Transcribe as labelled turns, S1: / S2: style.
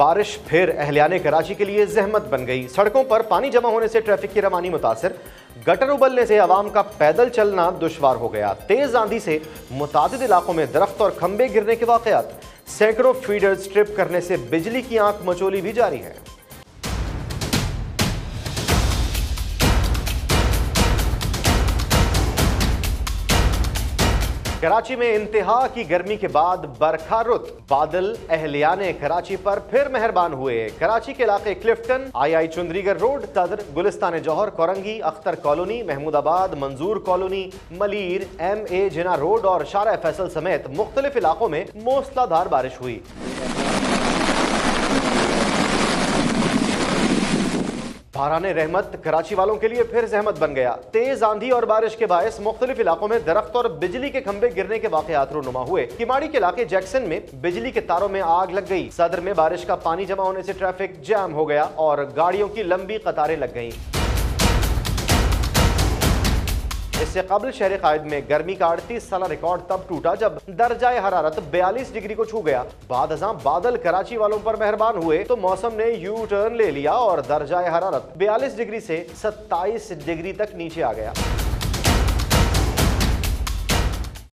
S1: बारिश फिर अहलियाने कराची के लिए जहमत बन गई। सड़कों पर पानी जमा होने से ट्रैफिक की रवानी मुतासिर, गटर उबलने से आवाम का पैदल चलना दुश्वार हो गया। तेज आंधी से मुतादिद इलाकों में दरख्त और खंबे गिरने के वाकयात, सैकड़ों फीडर स्ट्रिप करने से बिजली की आंख मचोली भी जारी है। कराची में इंतहा की गर्मी के बाद बरखा रुत, बादल अहलियाने कराची पर फिर मेहरबान हुए। कराची के इलाके क्लिफ्टन, आई Chundrigar road, Saddar, Gulistan Jauhar, Korangi, Akhtar colony, Mahmoodabad, Manzoor colony, Malir, MA Jinnah road और शारा फैसल समेत मुख्तलिफ इलाकों में मूसलाधार बारिश हुई। बाराने रहमत कराची वालों के लिए फिर जहमत बन गया। तेज आंधी और बारिश के बायस मुख्तलिफ इलाकों में दरख्त और बिजली के खंभे गिरने के वाकयात रूनुमा हुए। किमाड़ी के इलाके जैक्सन में बिजली के तारों में आग लग गई। सदर में बारिश का पानी जमा होने से ट्रैफिक जैम हो गया और गाड़ियों की लंबी कतारें लग गईं। इससे कबल शहर कायद में गर्मी का 38 साल रिकॉर्ड तब टूटा जब दर्जाए हरारत 42 डिग्री को छू गया। बाद अज़ां बादल कराची वालों पर मेहरबान हुए तो मौसम ने यू टर्न ले लिया और दर्जाए हरारत 42 डिग्री से 27 डिग्री तक नीचे आ गया।